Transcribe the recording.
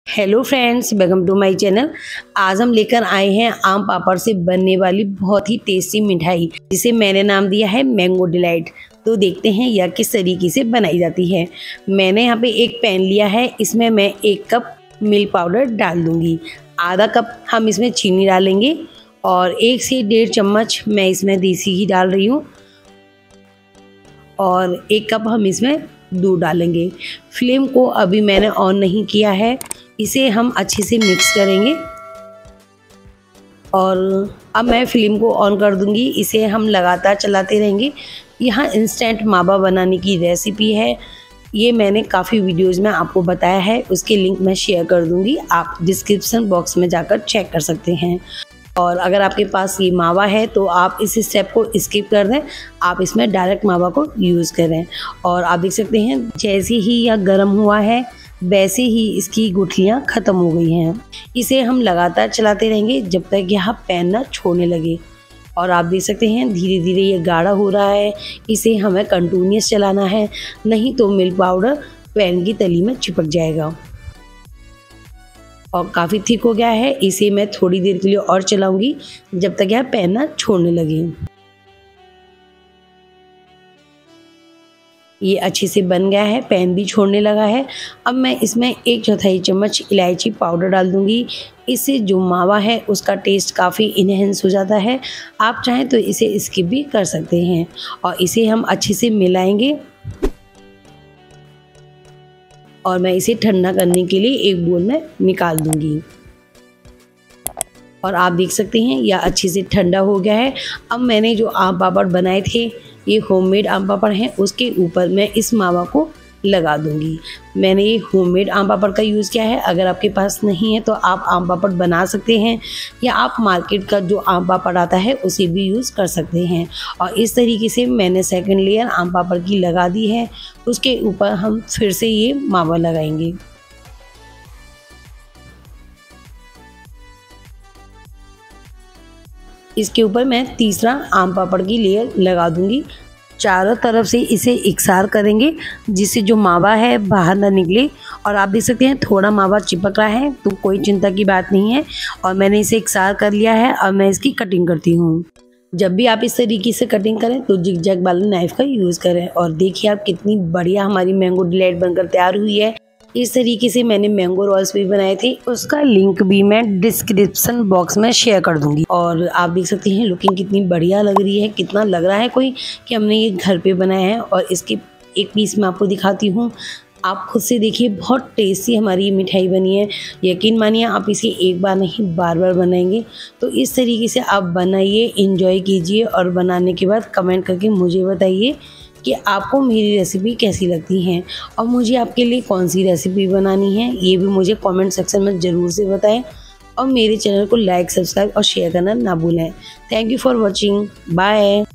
Hello friends, welcome to my channel. आज हम लेकर आए हैं आम पापड़ से बनने वाली बहुत ही टेस्टी मिठाई, जिसे मैंने नाम दिया है मैंगो डिलाइट। तो देखते हैं यह किस तरीके से बनाई जाती है। मैंने यहाँ पे एक पैन लिया है, इसमें मैं 1 कप मिल्क पाउडर डाल दूंगी। आधा कप हम इसमें चीनी डालेंगे और 1 से 1.5 चम्मच मैं इसमें देसी घी डाल रही हूँ और 1 कप हम इसमें दूध डालेंगे। फ्लेम को अभी मैंने ऑन नहीं किया है, इसे हम अच्छे से मिक्स करेंगे और अब मैं फ्लेम को ऑन कर दूंगी। इसे हम लगातार चलाते रहेंगे। यहाँ इंस्टेंट मावा बनाने की रेसिपी है, ये मैंने काफ़ी वीडियोज़ में आपको बताया है, उसके लिंक मैं शेयर कर दूंगी, आप डिस्क्रिप्शन बॉक्स में जाकर चेक कर सकते हैं। और अगर आपके पास ये मावा है तो आप इस स्टेप को स्किप कर दें, आप इसमें डायरेक्ट मावा को यूज़ करें। और आप देख सकते हैं जैसे ही यह गर्म हुआ है वैसे ही इसकी गुठलियाँ ख़त्म हो गई हैं। इसे हम लगातार चलाते रहेंगे जब तक यह पैन ना छोड़ने लगे। और आप देख सकते हैं धीरे धीरे ये गाढ़ा हो रहा है, इसे हमें कंटिन्यूस चलाना है, नहीं तो मिल्क पाउडर पैन की तली में चिपक जाएगा। और काफ़ी थिक हो गया है, इसे मैं थोड़ी देर के लिए और चलाऊंगी जब तक यह पैन ना छोड़ने लगे। ये अच्छे से बन गया है, पैन भी छोड़ने लगा है। अब मैं इसमें 1/4 चम्मच इलायची पाउडर डाल दूंगी। इससे जो मावा है उसका टेस्ट काफ़ी इनहेंस हो जाता है। आप चाहें तो इसे स्किप भी कर सकते हैं। और इसे हम अच्छे से मिलाएंगे और मैं इसे ठंडा करने के लिए एक बोल में निकाल दूंगी। और आप देख सकते हैं यह अच्छे से ठंडा हो गया है। अब मैंने जो आम पापड़ बनाए थे, ये होममेड आम पापड़ हैं, उसके ऊपर मैं इस मावा को लगा दूंगी। मैंने ये होममेड आम पापड़ का यूज़ किया है, अगर आपके पास नहीं है तो आप आम पापड़ बना सकते हैं या आप मार्केट का जो आम पापड़ आता है उसे भी यूज़ कर सकते हैं। और इस तरीके से मैंने सेकंड लेयर आम पापड़ की लगा दी है, उसके ऊपर हम फिर से ये मावा लगाएंगे। इसके ऊपर मैं तीसरा आम पापड़ की लेयर लगा दूंगी। चारों तरफ से इसे इकसार करेंगे जिससे जो मावा है बाहर ना निकले। और आप देख सकते हैं थोड़ा मावा चिपक रहा है, तो कोई चिंता की बात नहीं है। और मैंने इसे इकसार कर लिया है। अब मैं इसकी कटिंग करती हूँ। जब भी आप इस तरीके से कटिंग करें तो जिग-जैग वाले नाइफ का यूज़ करें। और देखिए आप कितनी बढ़िया हमारी मैंगो डिलाइट बनकर तैयार हुई है। इस तरीके से मैंने मैंगो रोल्स भी बनाए थे, उसका लिंक भी मैं डिस्क्रिप्शन बॉक्स में शेयर कर दूंगी। और आप देख सकते हैं लुकिंग कितनी बढ़िया लग रही है, कितना लग रहा है कोई कि हमने ये घर पे बनाया है। और इसके एक पीस मैं आपको दिखाती हूँ, आप खुद से देखिए, बहुत टेस्टी हमारी ये मिठाई बनी है। यकीन मानिए आप इसे एक बार नहीं बार बार बनाएंगे। तो इस तरीके से आप बनाइए, इंजॉय कीजिए और बनाने के बाद कमेंट करके मुझे बताइए कि आपको मेरी रेसिपी कैसी लगती हैं और मुझे आपके लिए कौन सी रेसिपी बनानी है, ये भी मुझे कमेंट सेक्शन में ज़रूर से बताएं। और मेरे चैनल को लाइक, सब्सक्राइब और शेयर करना ना भूलें। Thank you for watching. Bye.